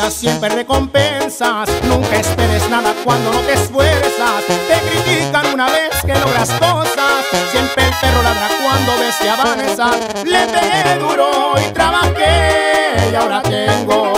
vida siempre recompensas. Nunca esperes nada cuando no te esfuerzas. Te critican una vez que logras cosas. Siempre el perro ladra cuando ves que avanza. Le pegué duro y trabajé y ahora tengo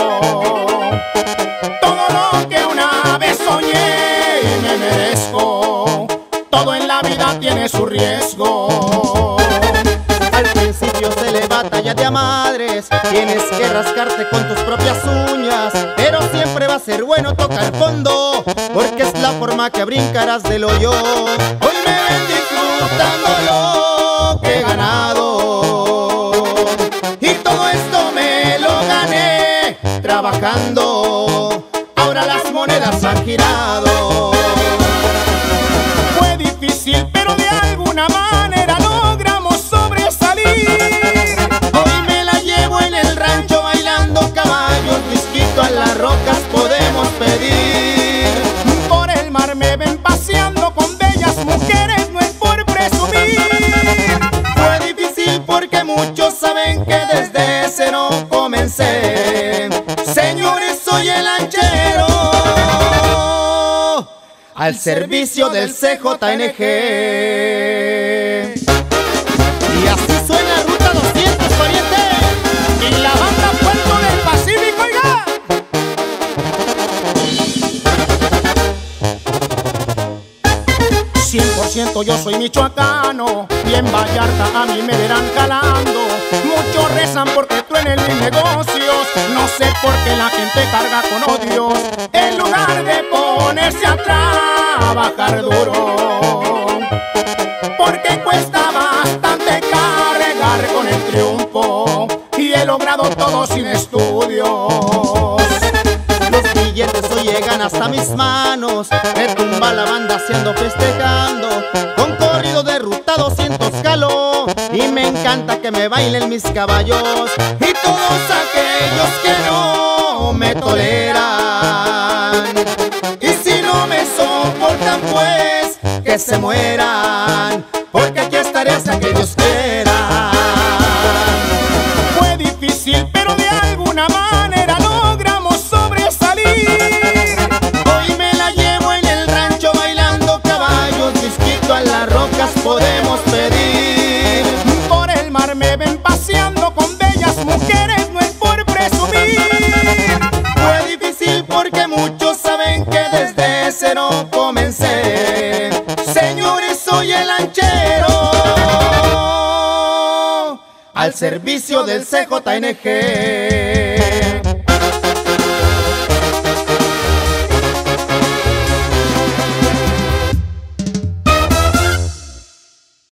todo lo que una vez soñé y me merezco. Todo en la vida tiene su riesgo. Al principio se le batalla de a madres, tienes que rascarte con tus propias uñas, pero siempre va a ser bueno tocar fondo, porque es la forma que brincarás del hoyo. Hoy me ven disfrutando lo que he ganado, y todo esto me lo gané trabajando. Ahora las monedas han girado. Fue difícil, pero de alguna manera logramos sobresalir. Hoy me la llevo en el rancho bailando caballos, whisky a las rocas podemos pedir. Por el mar me ven paseando con bellas mujeres, no es por presumir. Fue difícil porque muchos saben que desde cero comencé. Señores, soy el lanchero al servicio del CJNG. Y así suena Ruta 200, pariente. Y la banda Puerto del Pacífico, oiga. 100% yo soy michoacano, y en Vallarta a mí me verán calando. Muchos rezan porque truenen mis negocios, no sé por qué la gente carga con odios, en lugar de ponerse a trabajar duro. Porque cuesta bastante cargar con el triunfo, y he logrado todo sin estudios. Los billetes hoy llegan hasta mis manos, me tumba la banda haciendo festejando. Con corrido de Ruta 200 calo, y me encanta que me bailen mis caballos. Y todos aquellos que no me toleran, y si no me soportan pues que se mueran, porque aquí estaré hasta que Dios quiera. Fue difícil, pero de alguna manera logramos sobresalir. Hoy me la llevo en el rancho bailando caballos, disquito a las rocas podemos pedir. Por el mar me ven paseando con bellas mujeres, no es por presumir. Fue difícil porque muchos saben que desde cero comencé. Señores, soy el lanchero al servicio del CJNG.